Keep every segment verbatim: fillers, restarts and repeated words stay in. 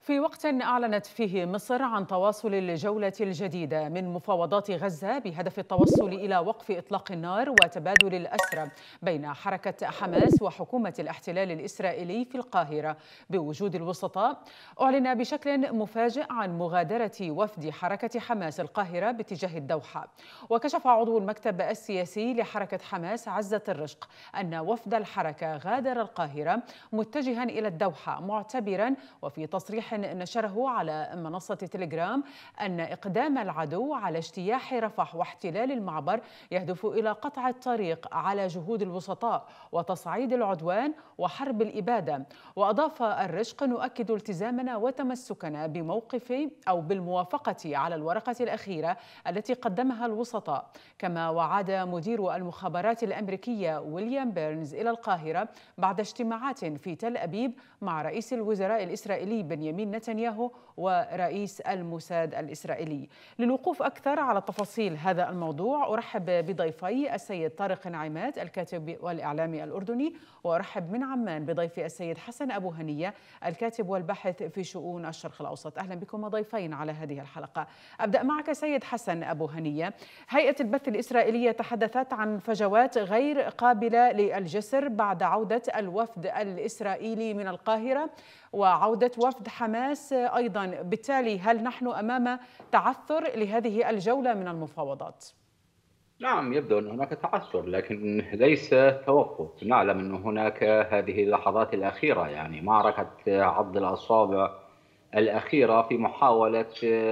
في وقت أعلنت فيه مصر عن تواصل الجولة الجديدة من مفاوضات غزة بهدف التوصل إلى وقف إطلاق النار وتبادل الأسرى بين حركة حماس وحكومة الاحتلال الإسرائيلي في القاهرة بوجود الوسطاء، أعلن بشكل مفاجئ عن مغادرة وفد حركة حماس القاهرة باتجاه الدوحة. وكشف عضو المكتب السياسي لحركة حماس عزة الرشق أن وفد الحركة غادر القاهرة متجها إلى الدوحة، معتبرا وفي تصريح نشره على منصة تليجرام أن إقدام العدو على اجتياح رفح واحتلال المعبر يهدف إلى قطع الطريق على جهود الوسطاء وتصعيد العدوان وحرب الإبادة. وأضاف الرشق: نؤكد التزامنا وتمسكنا بموقف أو بالموافقة على الورقة الأخيرة التي قدمها الوسطاء. كما وعاد مدير المخابرات الأمريكية ويليام بيرنز إلى القاهرة بعد اجتماعات في تل أبيب مع رئيس الوزراء الإسرائيلي بنيامين نتنياهو ورئيس الموساد الإسرائيلي. للوقوف أكثر على تفاصيل هذا الموضوع أرحب بضيفي السيد طارق نعيمات الكاتب والإعلامي الأردني، وأرحب من عمان بضيفي السيد حسن أبو هنية الكاتب والباحث في شؤون الشرق الأوسط. أهلا بكم ضيفين على هذه الحلقة. أبدأ معك سيد حسن أبو هنية. هيئة البث الإسرائيلية تحدثت عن فجوات غير قابلة للجسر بعد عودة الوفد الإسرائيلي من القاهرة وعودة وفد حماس أيضا، بالتالي هل نحن أمام تعثر لهذه الجولة من المفاوضات؟ نعم، يبدو أن هناك تعثر لكن ليس توقف. نعلم أن هناك هذه اللحظات الأخيرة، يعني معركة عض الأصابع الأخيرة في محاولة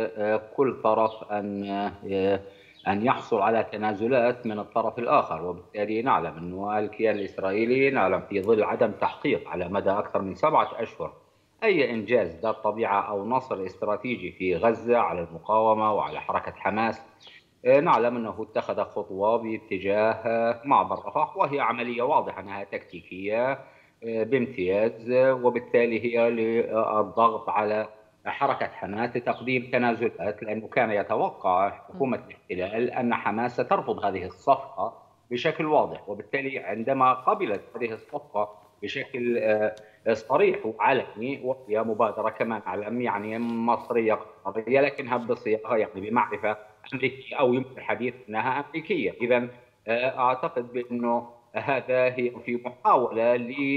كل طرف أن أن يحصل على تنازلات من الطرف الآخر. وبالتالي نعلم أن الكيان الإسرائيلي نعلم في ظل عدم تحقيق على مدى أكثر من سبعة أشهر أي إنجاز ذات طبيعة أو نصر استراتيجي في غزة على المقاومة وعلى حركة حماس. نعلم أنه اتخذ خطوة باتجاه معبر رفح، وهي عملية واضحة أنها تكتيكية بامتياز، وبالتالي هي للضغط على حركة حماس لتقديم تنازلات، لأنه كان يتوقع حكومة الاحتلال أن حماس سترفض هذه الصفقة بشكل واضح. وبالتالي عندما قبلت هذه الصفقة بشكل صريح وعلني، وهي مبادرة كما نعلم يعني مصرية قطرية لكنها بصيغة يعني بمعرفة أمريكية، أو يمكن الحديث أنها أمريكية. إذا أعتقد بأنه هذا هي في محاولة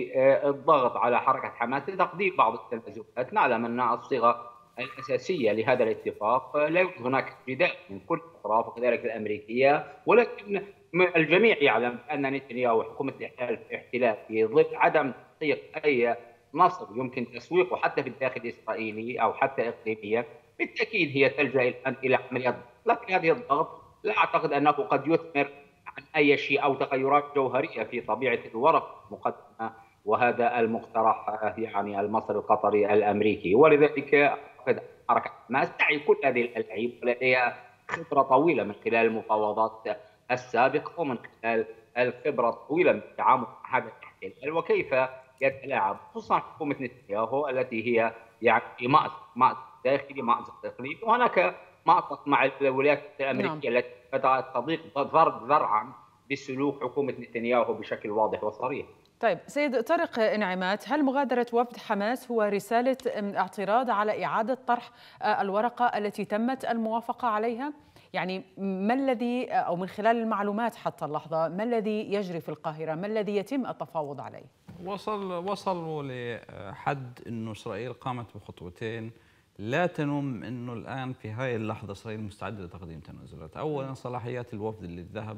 للضغط على حركة حماس لتقديم بعض التنازلات. نعلم أن الصيغة الأساسية لهذا الاتفاق لا يوجد هناك جدال من كل الأطراف وكذلك الأمريكية، ولكن الجميع يعلم أن نتنياهو وحكومة الاحتلال في ظل عدم تحقيق أي نصر يمكن تسويقه حتى في الداخل الإسرائيلي أو حتى إقليميا، بالتأكيد هي تلجأ الآن إلى عمليات ضغط. لكن هذه الضغط لا أعتقد أنه قد يثمر عن أي شيء أو تغيرات جوهرية في طبيعة الورق المقدمة، وهذا المقترح يعني المصري القطري الأمريكي. ولذلك أعتقد حركة حماس تعي كل هذه الألعاب، ولديها خبرة طويلة من خلال المفاوضات السابقة ومن خلال الخبرة الطويلة من التعامل مع هذا الاحتلال وكيف يتلاعب، خصوصا حكومة نتنياهو التي هي يعني مأزق مأزق داخلي مأزق إقليمي، وهناك مأزق مع الولايات نعم. الأمريكية التي بدأت تضيق ضرب ذرعا بسلوك حكومة نتنياهو بشكل واضح وصريح. طيب سيد طارق نعيمات، هل مغادرة وفد حماس هو رسالة اعتراض على إعادة طرح الورقة التي تمت الموافقة عليها؟ يعني ما الذي، أو من خلال المعلومات حتى اللحظة، ما الذي يجري في القاهرة؟ ما الذي يتم التفاوض عليه؟ وصل وصلوا لحد انه اسرائيل قامت بخطوتين لا تنم انه الان في هاي اللحظه اسرائيل مستعده لتقديم تنازلات. اولا صلاحيات الوفد اللي ذهب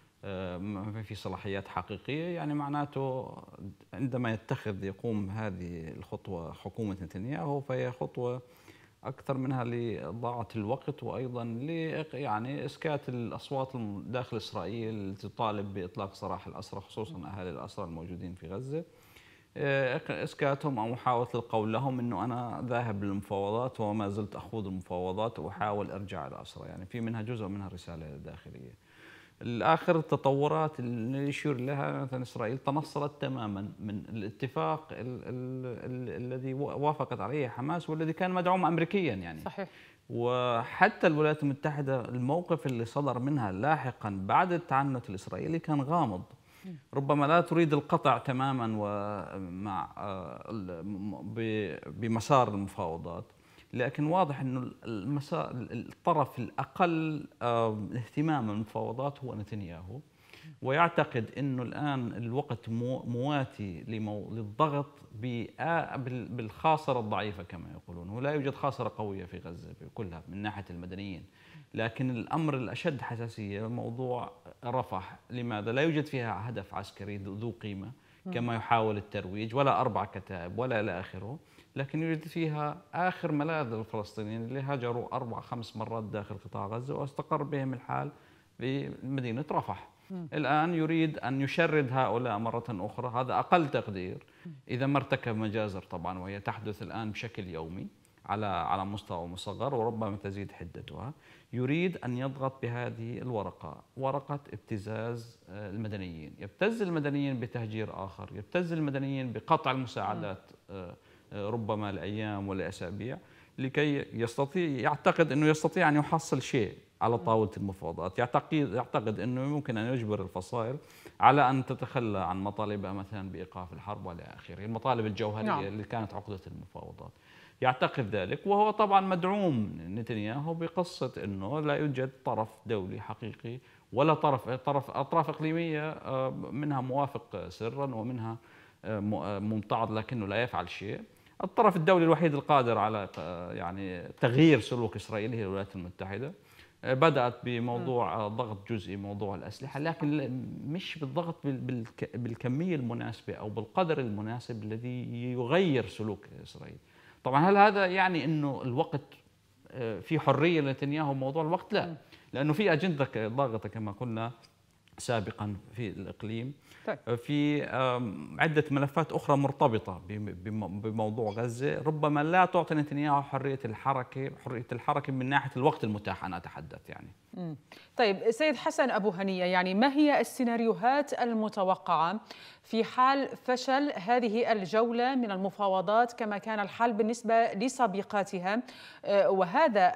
ما في صلاحيات حقيقيه، يعني معناته عندما يتخذ يقوم هذه الخطوه حكومه نتنياهو فهي خطوه اكثر منها لضاعه الوقت، وايضا ل يعني اسكات الاصوات داخل اسرائيل تطالب باطلاق سراح الاسرى، خصوصا اهالي الاسرى الموجودين في غزه، اسكاتهم او محاوله القول لهم انه انا ذاهب للمفاوضات وما زلت اخوض المفاوضات واحاول ارجع الاسرى. يعني في منها جزء منها رساله داخليه. الآخر التطورات اللي يشير لها مثلا إسرائيل تنصلت تماما من الاتفاق ال ال ال الذي وافقت عليه حماس والذي كان مدعوم أمريكيا يعني. صحيح. وحتى الولايات المتحدة الموقف اللي صدر منها لاحقا بعد التعنت الإسرائيلي كان غامض. ربما لا تريد القطع تماما ومع بمسار المفاوضات، لكن واضح انه المسار الطرف الاقل اهتماما بالمفاوضات هو نتنياهو، ويعتقد انه الان الوقت مواتي للضغط بالخاصره الضعيفه كما يقولون، ولا يوجد خاصره قويه في غزه كلها من ناحيه المدنيين، لكن الامر الاشد حساسيه موضوع رفح. لماذا؟ لا يوجد فيها هدف عسكري ذو قيمه كما يحاول الترويج، ولا اربع كتائب ولا الى اخره، لكن يوجد فيها آخر ملاذ للفلسطينيين اللي هاجروا أربع خمس مرات داخل قطاع غزة واستقر بهم الحال في مدينة رفح. م. الآن يريد أن يشرد هؤلاء مرة أخرى، هذا أقل تقدير إذا ما ارتكب مجازر طبعا، وهي تحدث الآن بشكل يومي على على مستوى مصغر وربما تزيد حدتها. يريد أن يضغط بهذه الورقة، ورقة ابتزاز المدنيين، يبتز المدنيين بتهجير آخر، يبتز المدنيين بقطع المساعدات م. ربما لأيام ولا أسابيع، لكي يستطيع يعتقد أنه يستطيع أن يحصل شيء على طاولة المفاوضات. يعتقد يعتقد أنه يمكن أن يجبر الفصائل على أن تتخلى عن مطالبها مثلا بإيقاف الحرب وإلى آخره، المطالب الجوهرية نعم. اللي كانت عقدة المفاوضات. يعتقد ذلك، وهو طبعا مدعوم نتنياهو بقصة أنه لا يوجد طرف دولي حقيقي ولا طرف طرف أطراف إقليمية منها موافق سرا ومنها ممتعض لكنه لا يفعل شيء. الطرف الدولي الوحيد القادر على يعني تغيير سلوك إسرائيل هي الولايات المتحدة. بدأت بموضوع ضغط جزئي موضوع الأسلحة، لكن مش بالضغط بالكمية المناسبة أو بالقدر المناسب الذي يغير سلوك إسرائيل. طبعا هل هذا يعني أنه الوقت في حرية لنتنياهو موضوع الوقت؟ لا، لأنه في أجندة ضاغطة كما قلنا سابقا في الإقليم، في عدة ملفات أخرى مرتبطة بموضوع غزة، ربما لا تعطي نتنياهو حرية الحركة حرية الحركة من ناحية الوقت المتاح أنا أتحدث يعني. طيب سيد حسن أبو هنية، يعني ما هي السيناريوهات المتوقعة في حال فشل هذه الجولة من المفاوضات كما كان الحال بالنسبة لسابقاتها، وهذا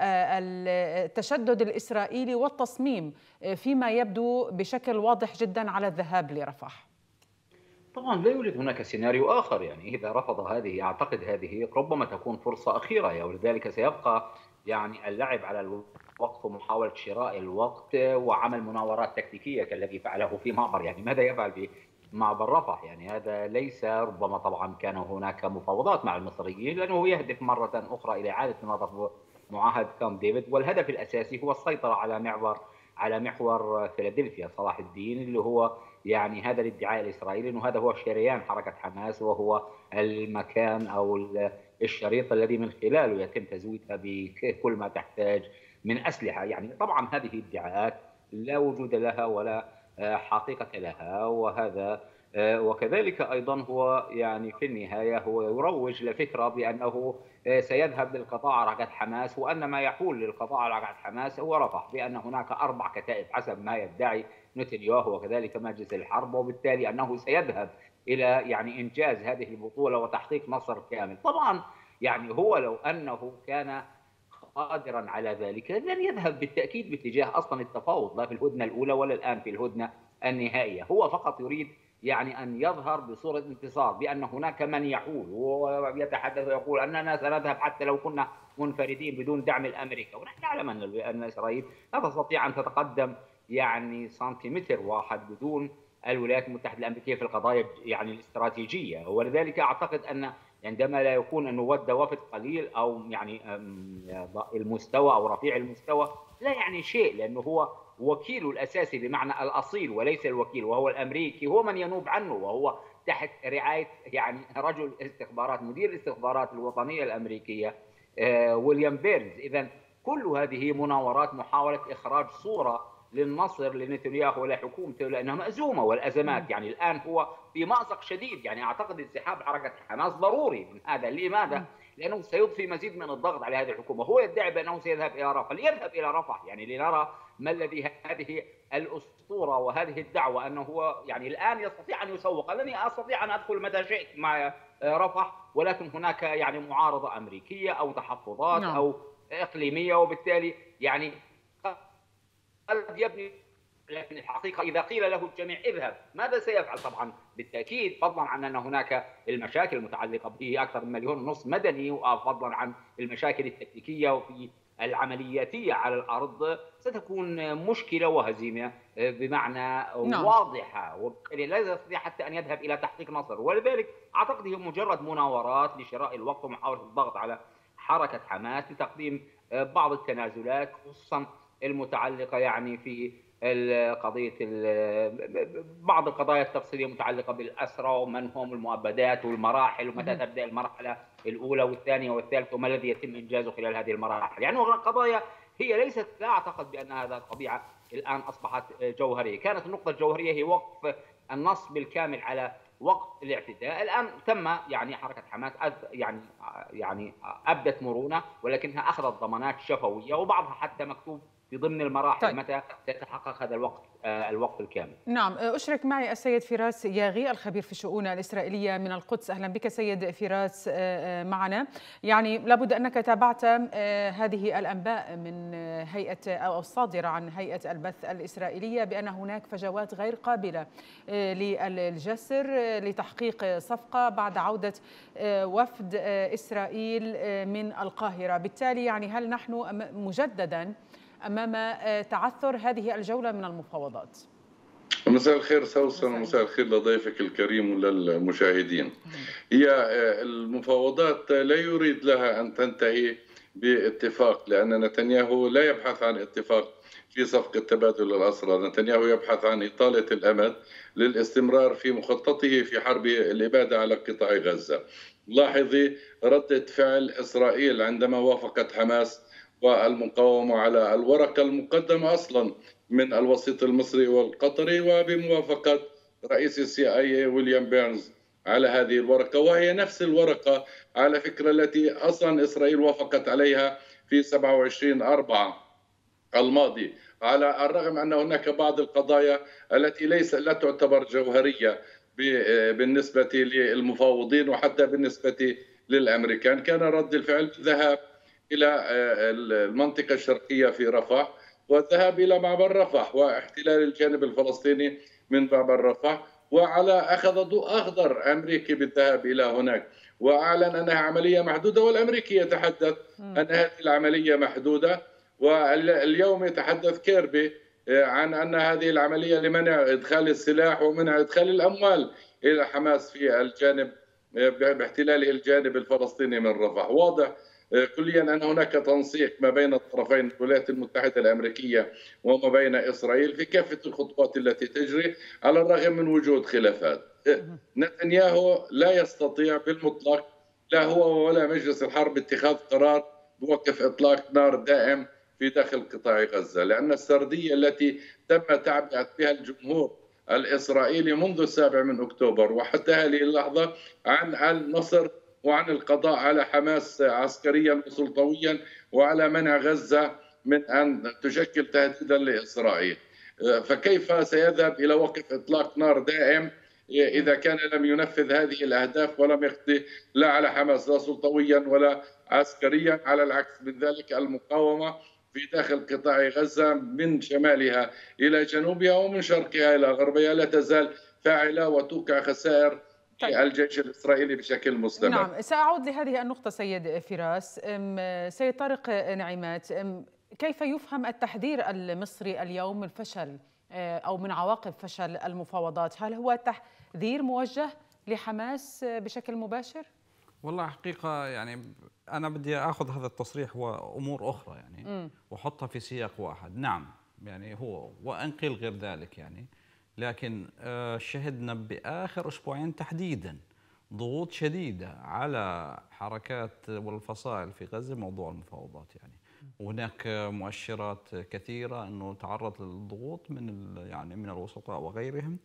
التشدد الإسرائيلي والتصميم فيما يبدو بشكل واضح جدا على الذهاب لرفح؟ طبعا لا يوجد هناك سيناريو آخر، يعني إذا رفض هذه أعتقد هذه ربما تكون فرصة أخيرة، ولذلك سيبقى يعني اللعب على الوقت ومحاولة شراء الوقت وعمل مناورات تكتيكية كالذي فعله في معبر. يعني ماذا يفعل في معبر رفح؟ يعني هذا ليس ربما طبعا كان هناك مفاوضات مع المصريين، لأنه يهدف مرة أخرى إلى إعادة تناظر معاهدة كامب ديفيد، والهدف الأساسي هو السيطرة على محور على محور فيلادلفيا صلاح الدين، اللي هو يعني هذا الادعاء الإسرائيلي أنه هذا هو شريان حركة حماس، وهو المكان أو الشريط الذي من خلاله يتم تزويدها بكل ما تحتاج من أسلحة. يعني طبعا هذه ادعاءات لا وجود لها ولا حقيقة لها، وهذا وكذلك أيضا هو يعني في النهاية هو يروج لفكرة بأنه سيذهب للقضاء على حركة حماس، وأن ما يحول للقضاء على حركة حماس هو رفح، بأن هناك أربع كتائب حسب ما يدعي نتنياهو وكذلك مجلس الحرب، وبالتالي أنه سيذهب إلى يعني إنجاز هذه البطولة وتحقيق نصر كامل. طبعا يعني هو لو أنه كان قادرا على ذلك لن يذهب بالتأكيد باتجاه أصلا التفاوض، لا في الهدنة الأولى ولا الآن في الهدنة النهائية. هو فقط يريد يعني أن يظهر بصورة انتصار، بأن هناك من يحول، ويتحدث ويقول أننا سنذهب حتى لو كنا منفردين بدون دعم الأمريكي، ونحن نعلم أن إسرائيل لا تستطيع أن تتقدم يعني سنتيمتر واحد بدون الولايات المتحدة الأمريكية في القضايا يعني الاستراتيجية. ولذلك أعتقد أن عندما لا يكون أنه ود وفد قليل أو يعني المستوى أو رفيع المستوى لا يعني شيء، لأنه هو وكيله الأساسي بمعنى الأصيل وليس الوكيل، وهو الأمريكي، هو من ينوب عنه، وهو تحت رعاية يعني رجل استخبارات مدير الاستخبارات الوطنية الأمريكية ويليام بيرنز. إذن كل هذه مناورات محاولة إخراج صورة للنصر لنتنياهو ولحكومته، لأنها مأزومة والأزمات. يعني الآن هو في مأزق شديد، يعني أعتقد انسحاب حركة حماس ضروري من هذا. لماذا؟ لأنه سيضفي مزيد من الضغط على هذه الحكومة. هو يدعي بأنه سيذهب إلى رفح، ليذهب إلى رفح يعني لنرى ما الذي هذه الأسطورة وهذه الدعوة أنه هو يعني الآن يستطيع أن يسوق أنني أستطيع أن أدخل متى شئت مع رفح، ولكن هناك يعني معارضة أمريكية أو تحفظات أو إقليمية، وبالتالي يعني قد يبني لكن الحقيقة إذا قيل له الجميع اذهب ماذا سيفعل؟ طبعا بالتأكيد، فضلا عن أن هناك المشاكل المتعلقة به أكثر من مليون ونصف مدني، وفضلا عن المشاكل التكتيكية وفي العملياتية على الأرض، ستكون مشكلة وهزيمة بمعنى نعم. واضحة، وبالتالي لا يستطيع حتى أن يذهب إلى تحقيق نصر. ولذلك أعتقد هي مجرد مناورات لشراء الوقت ومحاولة الضغط على حركة حماس لتقديم بعض التنازلات، خصوصا المتعلقة يعني في قضية بعض القضايا التفصيلية المتعلقة بالأسرى ومن هم المؤبدات والمراحل ومتى تبدأ المرحلة الأولى والثانية والثالثة وما الذي يتم إنجازه خلال هذه المراحل. يعني قضايا هي ليست، لا أعتقد بأن هذا الطبيعة الآن أصبحت جوهرية. كانت النقطة الجوهرية هي وقف النصب الكامل على وقت الاعتداء. الآن تم يعني حركة حماس يعني يعني أبدت مرونة، ولكنها أخذت ضمانات شفوية وبعضها حتى مكتوب في ضمن المراحل طيب. متى سيتحقق هذا الوقت الوقت الكامل. نعم، أشرك معي السيد فراس ياغي الخبير في الشؤون الإسرائيلية من القدس. أهلا بك سيد فراس معنا. يعني لابد أنك تابعت هذه الأنباء من هيئة أو الصادرة عن هيئة البث الإسرائيلية بأن هناك فجوات غير قابلة للجسر لتحقيق صفقة بعد عودة وفد إسرائيل من القاهرة. بالتالي يعني هل نحن مجددا أمام تعثر هذه الجولة من المفاوضات؟ مساء الخير سوسن، ومساء الخير لضيفك الكريم وللمشاهدين. هي المفاوضات لا يريد لها أن تنتهي باتفاق، لأن نتنياهو لا يبحث عن اتفاق في صفقة تبادل الأسرى. نتنياهو يبحث عن إطالة الأمد للاستمرار في مخططه في حرب الإبادة على قطاع غزة. لاحظي ردة فعل إسرائيل عندما وافقت حماس والمقاومة على الورقة المقدمة أصلا من الوسيط المصري والقطري، وبموافقة رئيس السي آي إي ويليام بيرنز على هذه الورقة، وهي نفس الورقة على فكرة التي أصلا إسرائيل وافقت عليها في سبعة وعشرين أربعة الماضي، على الرغم أن هناك بعض القضايا التي ليس لا تعتبر جوهرية بالنسبة للمفاوضين وحتى بالنسبة للأمريكان. كان رد الفعل ذهاب إلى المنطقة الشرقية في رفح، والذهاب إلى معبر رفح واحتلال الجانب الفلسطيني من معبر رفح، وعلى أخذ ضوء أخضر أمريكي بالذهاب إلى هناك، وأعلن أنها عملية محدودة، والأمريكي يتحدث أن هذه العملية محدودة. واليوم يتحدث كيربي عن أن هذه العملية لمنع إدخال السلاح ومنع إدخال الأموال إلى حماس في الجانب باحتلاله الجانب الفلسطيني من رفح. واضح كليا أن هناك تنسيق ما بين الطرفين، الولايات المتحدة الأمريكية وما بين إسرائيل، في كافة الخطوات التي تجري على الرغم من وجود خلافات. نتنياهو لا يستطيع بالمطلق، لا هو ولا مجلس الحرب، اتخاذ قرار بوقف إطلاق نار دائم في داخل قطاع غزة، لأن السردية التي تم تعبئة بها الجمهور الإسرائيلي منذ السابع من أكتوبر وحتى هذه اللحظة عن النصر وعن القضاء على حماس عسكريا وسلطويا وعلى منع غزة من أن تشكل تهديدا لإسرائيل. فكيف سيذهب إلى وقف إطلاق نار دائم إذا كان لم ينفذ هذه الأهداف ولم يقضي لا على حماس لا سلطويا ولا عسكريا؟ على العكس من ذلك، المقاومة في داخل قطاع غزة من شمالها إلى جنوبها ومن شرقها إلى غربها لا تزال فاعلة وتوقع خسائر طيب. الجيش الإسرائيلي بشكل مستمر. نعم، سأعود لهذه النقطة سيد فراس. سيد طارق نعيمات، كيف يفهم التحذير المصري اليوم من فشل أو من عواقب فشل المفاوضات؟ هل هو تحذير موجه لحماس بشكل مباشر؟ والله حقيقة يعني أنا بدي أخذ هذا التصريح وأمور أخرى يعني وحطها في سياق واحد. نعم يعني هو وإن قيل غير ذلك يعني، لكن شهدنا بآخر أسبوعين تحديدا ضغوط شديدة على حركات والفصائل في غزة موضوع المفاوضات يعني. وهناك مؤشرات كثيرة أنه تعرض للضغوط من يعني من الوسطاء وغيرهم،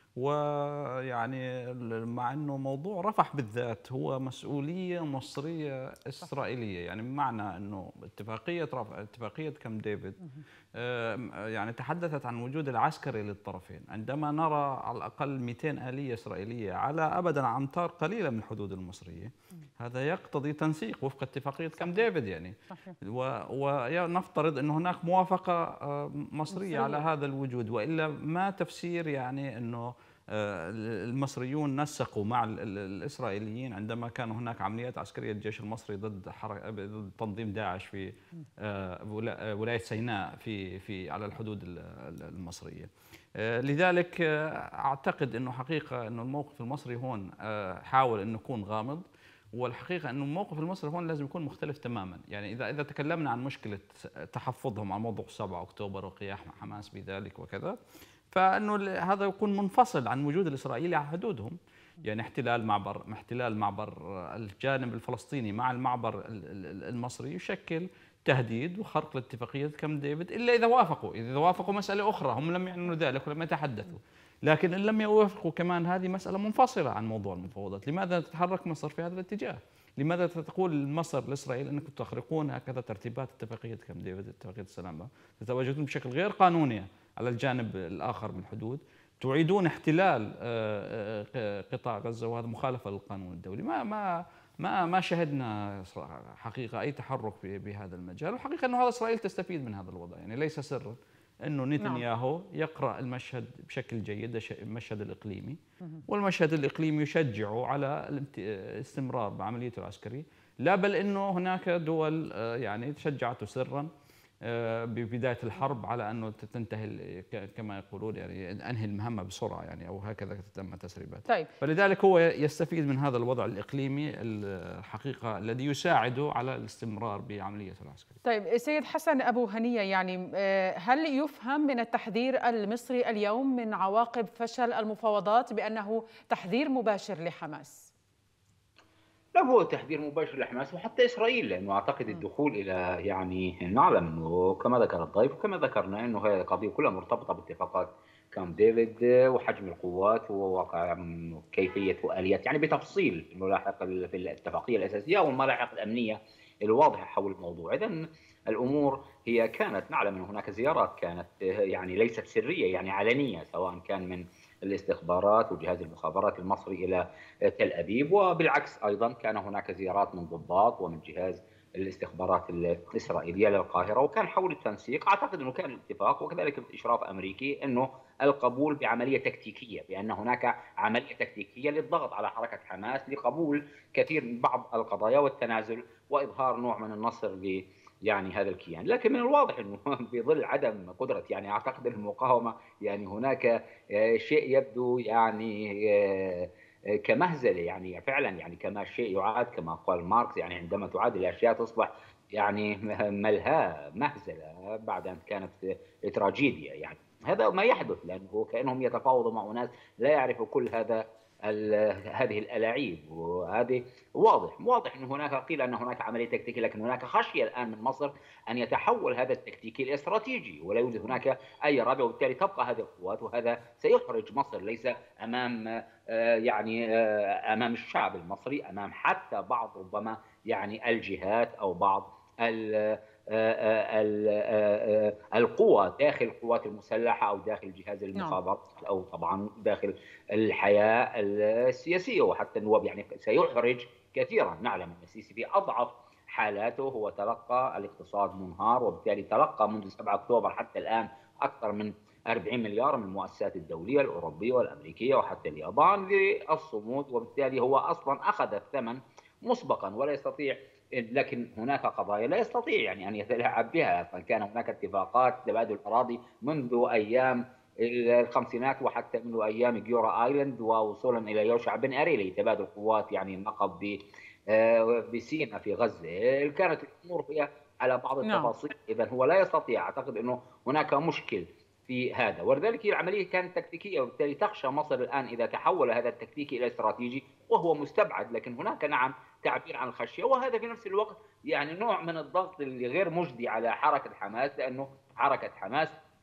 ويعني مع أنه موضوع رفح بالذات هو مسؤولية مصرية إسرائيلية، يعني بمعنى أنه اتفاقية رفح اتفاقية كامب ديفيد يعني تحدثت عن وجود العسكري للطرفين. عندما نرى على الأقل مئتين آلية إسرائيلية على أبدا أمتار قليلة من الحدود المصرية، هذا يقتضي تنسيق وفق اتفاقية كامب ديفيد يعني. ونفترض أن هناك موافقة مصرية على هذا الوجود، وإلا ما تفسير يعني أنه المصريون نسقوا مع الإسرائيليين عندما كان هناك عمليات عسكرية الجيش المصري ضد ضد تنظيم داعش في ولاية سيناء في في على الحدود المصرية. لذلك أعتقد أنه حقيقة أنه الموقف المصري هون حاول أن يكون غامض، والحقيقة أنه الموقف المصري هون لازم يكون مختلف تماما. يعني إذا إذا تكلمنا عن مشكلة تحفظهم على موضوع سبعة أكتوبر وقيام حماس بذلك وكذا، فانه هذا يكون منفصل عن وجود الاسرائيلي على حدودهم. يعني احتلال معبر احتلال معبر الجانب الفلسطيني مع المعبر المصري يشكل تهديد وخرق لاتفاقيه كامب ديفيد، الا اذا وافقوا، اذا وافقوا مساله اخرى، هم لم يعلنوا ذلك ولم يتحدثوا. لكن ان لم يوافقوا كمان هذه مساله منفصله عن موضوع المفاوضات. لماذا تتحرك مصر في هذا الاتجاه؟ لماذا تقول مصر لاسرائيل انكم تخرقون هكذا ترتيبات اتفاقيه كامب ديفيد، اتفاقيه السلام، تتواجدون بشكل غير قانوني على الجانب الآخر من الحدود، تعيدون احتلال قطاع غزة، وهذا مخالفة للقانون الدولي. ما ما ما ما شهدنا حقيقة أي تحرك بهذا المجال، والحقيقة أنه هذا إسرائيل تستفيد من هذا الوضع. يعني ليس سرا أنه نتنياهو يقرأ المشهد بشكل جيد، المشهد الإقليمي، والمشهد الإقليمي يشجعه على الاستمرار بعمليته العسكرية، لا بل أنه هناك دول يعني شجعته سرا ببداية الحرب على أنه تنتهي كما يقولون يعني أنهي المهمة بسرعة، يعني أو هكذا تم تسريبات. طيب. فلذلك هو يستفيد من هذا الوضع الإقليمي الحقيقة الذي يساعده على الاستمرار بعملية العسكرية. طيب سيد حسن أبو هنية، يعني هل يفهم من التحذير المصري اليوم من عواقب فشل المفاوضات بأنه تحذير مباشر لحماس؟ لا، هو تحذير مباشر لحماس وحتى إسرائيل، لأنه أعتقد الدخول إلى يعني نعلم أنه كما ذكر الضيف وكما ذكرنا أنه هذه القضية كلها مرتبطة باتفاقات كامب ديفيد وحجم القوات وواقع كيفية وآليات، يعني بتفصيل الملاحق في الاتفاقية الأساسية والملاحق الأمنية الواضحة حول الموضوع. إذن الأمور هي كانت نعلم أن هناك زيارات كانت يعني ليست سرية، يعني علنية، سواء كان من الاستخبارات وجهاز المخابرات المصري إلى تل أبيب، وبالعكس أيضا كان هناك زيارات من ضباط ومن جهاز الاستخبارات الإسرائيلية للقاهرة، وكان حول التنسيق. أعتقد أنه كان الاتفاق وكذلك الإشراف أمريكي أنه القبول بعملية تكتيكية، بأن هناك عملية تكتيكية للضغط على حركة حماس لقبول كثير من بعض القضايا والتنازل وإظهار نوع من النصر ل يعني هذا الكيان. لكن من الواضح انه في ظل عدم قدره يعني اعتقد المقاومه، يعني هناك شيء يبدو يعني كمهزله، يعني فعلا يعني كما شيء يعاد كما قال ماركس، يعني عندما تعاد الاشياء تصبح يعني ملهاه مهزله بعد ان كانت تراجيديا. يعني هذا ما يحدث، لانه كانهم يتفاوضوا مع اناس لا يعرفوا كل هذا هذه الألاعيب. وهذه واضح واضح أن هناك قيل أن هناك عملية تكتيكية، لكن هناك خشية الآن من مصر أن يتحول هذا التكتيكي الاستراتيجي ولا يوجد هناك أي رابع، وبالتالي تبقى هذه القوات، وهذا سيحرج مصر ليس أمام يعني أمام الشعب المصري، أمام حتى بعض ربما يعني الجهات أو بعض القوى داخل القوات المسلحة أو داخل جهاز المخابرات أو طبعا داخل الحياة السياسية وحتى النواب. يعني سيحرج كثيرا. نعلم أن السيسي في أضعف حالاته هو تلقى الاقتصاد منهار، وبالتالي تلقى منذ سبعة أكتوبر حتى الآن أكثر من أربعين مليار من المؤسسات الدولية الأوروبية والأمريكية وحتى اليابان للصمود، وبالتالي هو أصلا أخذ الثمن مسبقا ولا يستطيع. لكن هناك قضايا لا يستطيع يعني أن يتلاعب بها. فكان هناك اتفاقات تبادل الأراضي منذ أيام الخمسينات وحتى منذ أيام جيورا آيلاند ووصولا إلى يوشع بن أري لتبادل قوات يعني النقب بسيناء في غزة. كانت الأمور فيها على بعض التفاصيل. إذا هو لا يستطيع. أعتقد أنه هناك مشكل في هذا، ولذلك العملية كانت تكتيكية، وبالتالي تخشى مصر الآن إذا تحول هذا التكتيكي إلى استراتيجي، وهو مستبعد، لكن هناك نعم تعبير عن الخشية، وهذا في نفس الوقت يعني نوع من الضغط اللي غير مجدي على حركة حماس، لأنه حركة حماس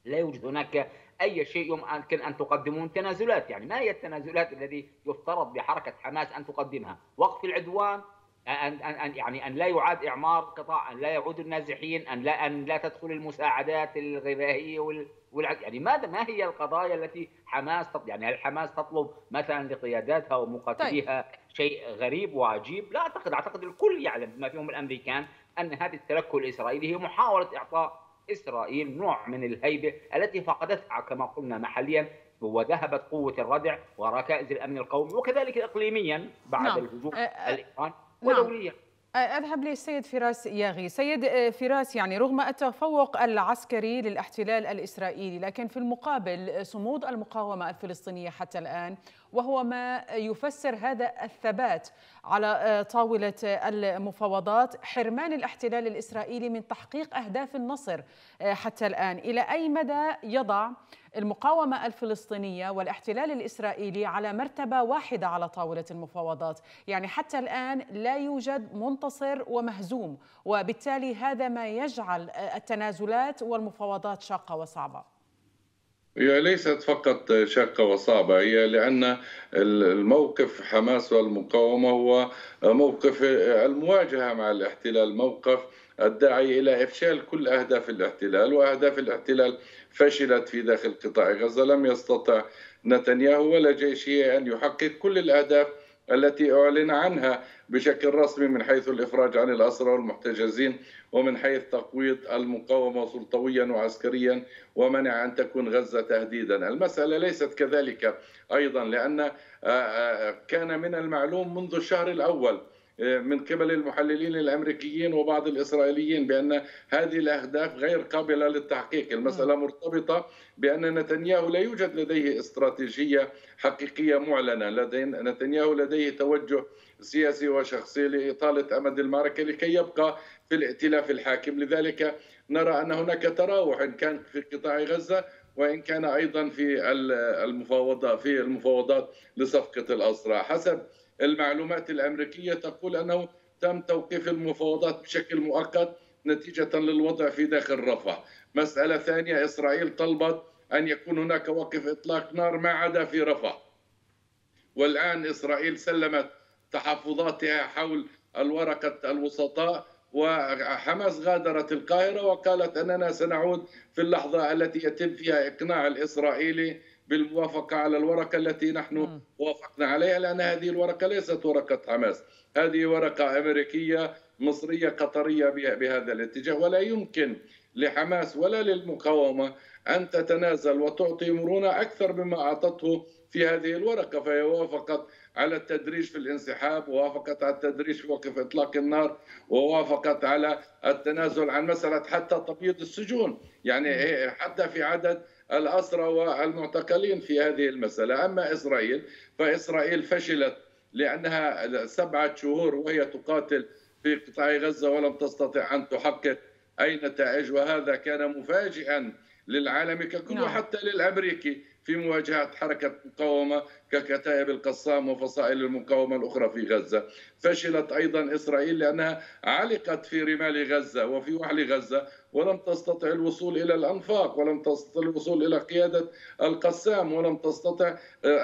لا يوجد هناك أي شيء يمكن أن تقدمه من تنازلات. يعني ما هي التنازلات الذي يفترض بحركة حماس أن تقدمها؟ وقف العدوان، أن أن يعني أن لا يعاد إعمار القطاع، أن لا يعود النازحين، أن لا أن لا تدخل المساعدات الغذائية وال يعني ماذا ما هي القضايا التي حماس تطلب؟ يعني هل حماس تطلب مثلا لقياداتها طيب. ومقاتليها شيء غريب وعجيب؟ لا أعتقد، أعتقد الكل يعلم بما فيهم الأمريكان أن هذه التلكؤ الإسرائيلي هي محاولة إعطاء إسرائيل نوع من الهيبة التي فقدتها كما قلنا محليا، وذهبت قوة الردع وركائز الأمن القومي، وكذلك إقليميا بعد نعم. الهجوم أه أه الإيراني، نعم. ودوليا. أذهب للسيد فراس ياغي. سيد فراس، يعني رغم التفوق العسكري للاحتلال الإسرائيلي، لكن في المقابل صمود المقاومة الفلسطينية حتى الآن، وهو ما يفسر هذا الثبات على طاولة المفاوضات، حرمان الاحتلال الإسرائيلي من تحقيق أهداف النصر حتى الآن. إلى أي مدى يضع المقاومة الفلسطينية والاحتلال الإسرائيلي على مرتبة واحدة على طاولة المفاوضات؟ يعني حتى الآن لا يوجد منتصر ومهزوم، وبالتالي هذا ما يجعل التنازلات والمفاوضات شاقة وصعبة. هي ليست فقط شاقة وصعبة، هي لأن الموقف حماس والمقاومة هو موقف المواجهة مع الاحتلال، موقف الداعي إلى إفشال كل أهداف الاحتلال، وأهداف الاحتلال فشلت في داخل قطاع غزة. لم يستطع نتنياهو ولا جيشه أن يحقق كل الأهداف التي أعلن عنها بشكل رسمي، من حيث الإفراج عن الأسرى والمحتجزين، ومن حيث تقويض المقاومة سلطويا وعسكريا، ومنع أن تكون غزة تهديدا. المسألة ليست كذلك أيضا، لأن كان من المعلوم منذ الشهر الأول من قبل المحللين الأمريكيين وبعض الإسرائيليين بأن هذه الأهداف غير قابلة للتحقيق. المسألة مرتبطة بأن نتنياهو لا يوجد لديه استراتيجية حقيقية معلنة، لديه نتنياهو لديه توجه سياسي وشخصي لإطالة أمد المعركة لكي يبقى في الائتلاف الحاكم. لذلك نرى أن هناك تراوح إن كان في قطاع غزة وإن كان أيضا في المفاوضات في المفاوضات لصفقة الأسرى. حسب المعلومات الأمريكية تقول أنه تم توقيف المفاوضات بشكل مؤقت نتيجة للوضع في داخل رفح. مسألة ثانية، إسرائيل طلبت أن يكون هناك وقف إطلاق نار ما عدا في رفح، والآن إسرائيل سلمت تحفظاتها حول الورقة الوسطاء، وحماس غادرت القاهرة وقالت أننا سنعود في اللحظة التي يتم فيها إقناع الإسرائيلي بالموافقة على الورقة التي نحن وافقنا عليها، لأن هذه الورقة ليست ورقة حماس، هذه ورقة أمريكية مصرية قطرية بهذا الاتجاه. ولا يمكن لحماس ولا للمقاومة أن تتنازل وتعطي مرونة أكثر مما أعطته في هذه الورقة، فهي وافقت على التدريج في الانسحاب، ووافقت على التدريج في وقف إطلاق النار، ووافقت على التنازل عن مسألة حتى تبييض السجون، يعني حتى في عدد الأسرى والمعتقلين في هذه المسألة. أما إسرائيل فإسرائيل فشلت لأنها سبعة شهور وهي تقاتل في قطاع غزة ولم تستطع أن تحقق أي نتائج، وهذا كان مفاجئا للعالم ككل وحتى للأمريكي في مواجهة حركة مقاومة ككتائب القسام وفصائل المقاومة الأخرى في غزة. فشلت أيضا إسرائيل لأنها علقت في رمال غزة وفي وحل غزة، ولم تستطع الوصول إلى الأنفاق، ولم تستطع الوصول إلى قيادة القسام، ولم تستطع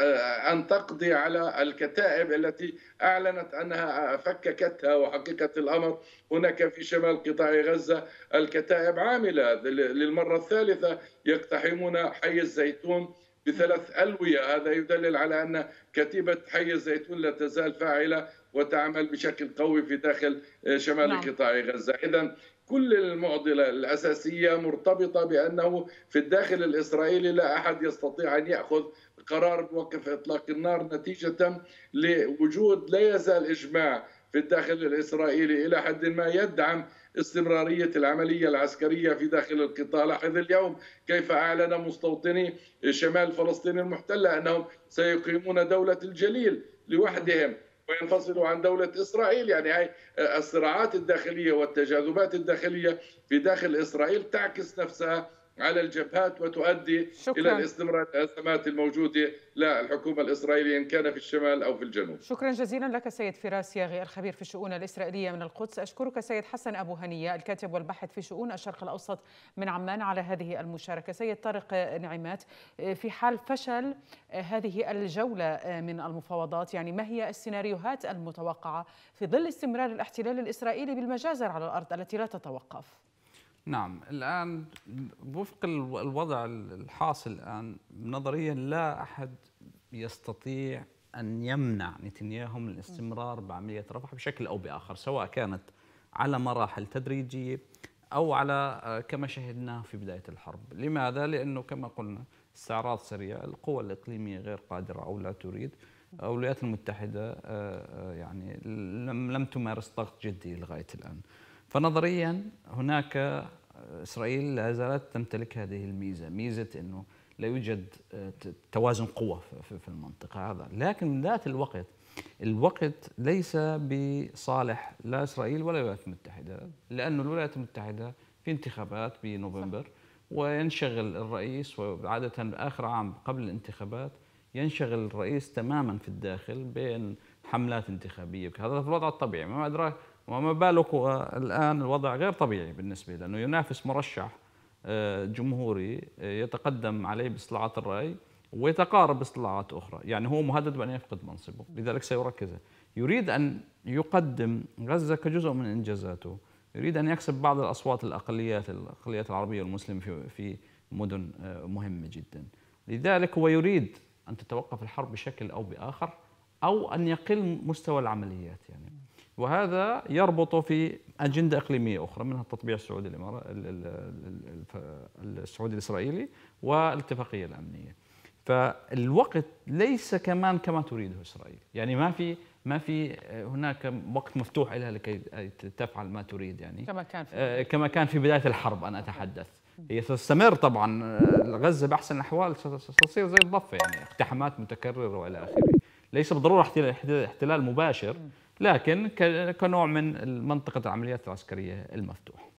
أن تقضي على الكتائب التي أعلنت أنها فككتها. وحقيقة الأمر هناك في شمال قطاع غزة الكتائب عاملة للمرة الثالثة يقتحمون حي الزيتون بثلاث ألوية. هذا يدلل على أن كتيبة حي الزيتون لا تزال فاعلة وتعمل بشكل قوي في داخل شمال نعم. قطاع غزة. إذن كل المعضلة الأساسية مرتبطة بأنه في الداخل الإسرائيلي لا أحد يستطيع أن يأخذ قرار بوقف إطلاق النار نتيجة لوجود لا يزال إجماع في الداخل الإسرائيلي إلى حد ما يدعم استمرارية العملية العسكرية في داخل القطاع. لاحظ اليوم كيف أعلن مستوطني شمال فلسطين المحتلة أنهم سيقيمون دولة الجليل لوحدهم وينفصلوا عن دولة إسرائيل. يعني هاي الصراعات الداخلية والتجاذبات الداخلية في داخل إسرائيل تعكس نفسها على الجبهات وتؤدي شكرا. إلى الاستمرار الأزمات الموجودة للحكومة الإسرائيلية إن كان في الشمال أو في الجنوب. شكرا جزيلا لك سيد فراس ياغي الخبير في الشؤون الإسرائيلية من القدس. أشكرك سيد حسن أبو هنية الكاتب والباحث في شؤون الشرق الأوسط من عمان على هذه المشاركة. سيد طارق نعمات، في حال فشل هذه الجولة من المفاوضات، يعني ما هي السيناريوهات المتوقعة في ظل استمرار الاحتلال الإسرائيلي بالمجازر على الأرض التي لا تتوقف؟ نعم، الآن وفق الوضع الحاصل الآن نظريا لا أحد يستطيع أن يمنع نتنياهو من الاستمرار بعملية رفح بشكل أو بآخر، سواء كانت على مراحل تدريجية أو على كما شهدناه في بداية الحرب. لماذا؟ لأنه كما قلنا استعراض سريع، القوى الإقليمية غير قادرة أو لا تريد، الولايات المتحدة يعني لم تمارس ضغط جدي لغاية الآن. فنظريا هناك إسرائيل لا زالت تمتلك هذه الميزة، ميزة أنه لا يوجد توازن قوة في المنطقة هذا. لكن من ذات الوقت الوقت ليس بصالح لا إسرائيل ولا الولايات المتحدة، لأن الولايات المتحدة في انتخابات بنوفمبر وينشغل الرئيس، وعادة آخر عام قبل الانتخابات ينشغل الرئيس تماما في الداخل بين حملات انتخابية. هذا الوضع الطبيعي، ما أدراك وما بالك الآن الوضع غير طبيعي بالنسبة لأنه ينافس مرشح جمهوري يتقدم عليه باستطلاعات الرأي ويتقارب باستطلاعات أخرى، يعني هو مهدد بأن يفقد منصبه، لذلك سيركز. يريد أن يقدم غزة كجزء من إنجازاته، يريد أن يكسب بعض الأصوات الأقليات الأقليات العربية والمسلمة في في مدن مهمة جدا. لذلك هو يريد أن تتوقف الحرب بشكل أو بآخر، أو أن يقل مستوى العمليات يعني. وهذا يربط في أجندة إقليمية أخرى، منها التطبيع السعودي السعودي الإسرائيلي والاتفاقية الأمنية. فالوقت ليس كمان كما تريده إسرائيل، يعني ما في ما في هناك وقت مفتوح لها لكي تفعل ما تريد، يعني كما كان في كما كان في بداية الحرب. أنا أتحدث هي تستمر طبعا، غزة بأحسن الأحوال ستصير زي الضفة، يعني اقتحامات متكررة وإلى آخره، ليس بالضرورة احتلال مباشر، لكن كنوع من منطقة العمليات العسكرية المفتوحة.